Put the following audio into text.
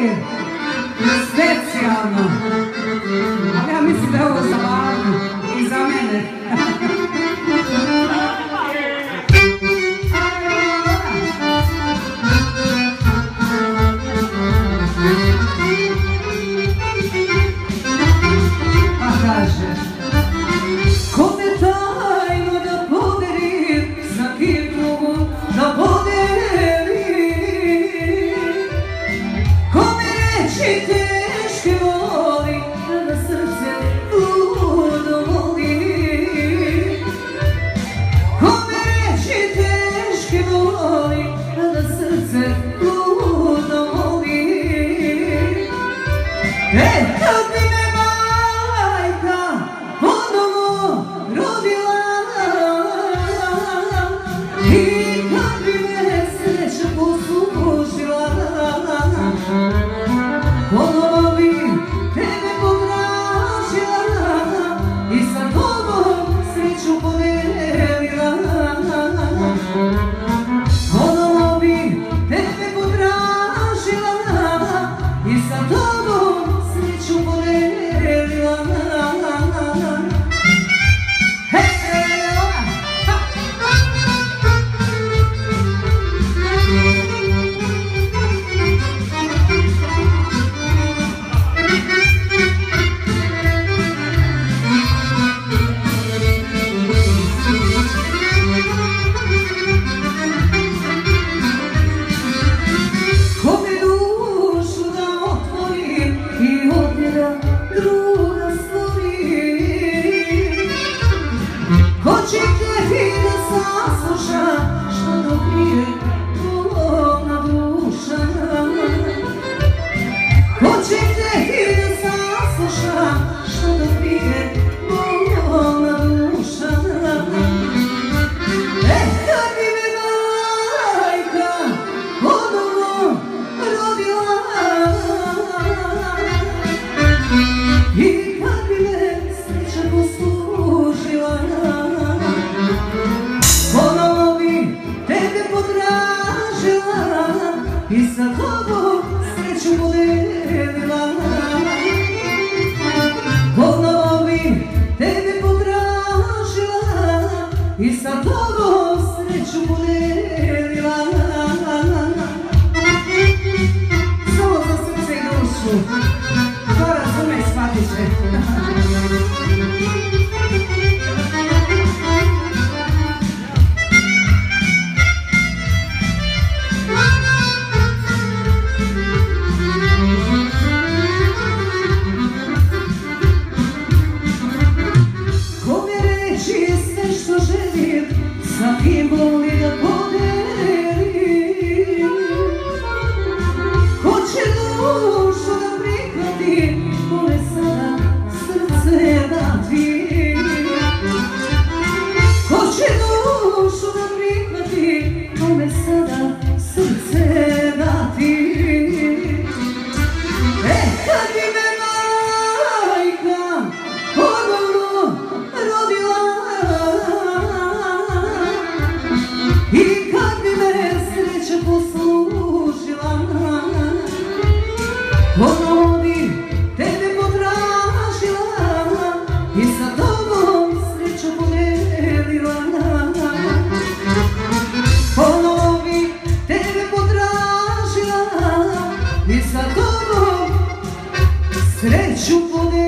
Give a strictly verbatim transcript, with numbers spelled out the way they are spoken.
Vladimir, specijalno. Ali ja mislim da je ovo za Vladu i za mene. Pa kaže, kome tajno da poderim, za kim mogu da poderim, kome reći teške voli, kada srce ludo voli, kome reći teške voli, kada srce ludo voli. E, kad bi me majka ponovo rodila i kad bi me sreća poslužila, ponovo bi tebe potražila i sa tobom sreću podelila. Ponovo bi tebe potražila i sa tobom sreću podelila. Kome dušu da otvorim i od njega druga stvorim, ko će htjeti da sasluša što dok nije bolna duša, ko će htjeti da sasluša što dok nije bolna duša. E, kad bi me majka ponovo rodila i kad bi me sreća poslužila, ponovo bi tebe potražila i sa tobom sreću podelila. Ponovo bi tebe potražila i sa tobom sreću podelila. Samo za srce i dušu, ko razume i shvatit će. Kome reći sve što želim, sa kim voli da podelim, ko će dušu da prihvati, kome sada srce dati, ko će dušu da prihvati, kome sada srce dati. E, kad bi me majka ponovo rodila i kad bi me sreća poslužila, ponovo bi tebe potražila i sa tobom sreću podelila. Ponovo bi tebe potražila i sa tobom sreću podelila.